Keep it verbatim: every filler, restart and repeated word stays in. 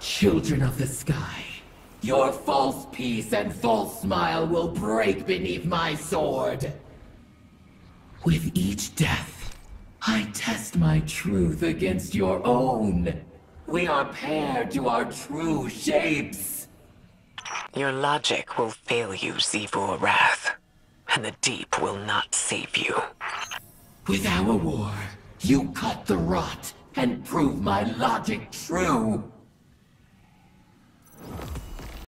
Children of the sky, your false peace and false smile will break beneath my sword. With each death, I test my truth against your own. We are paired to our true shapes. Your logic will fail you, Xivu Arath, and the deep will not save you. With our war, you cut the rot and prove my logic true.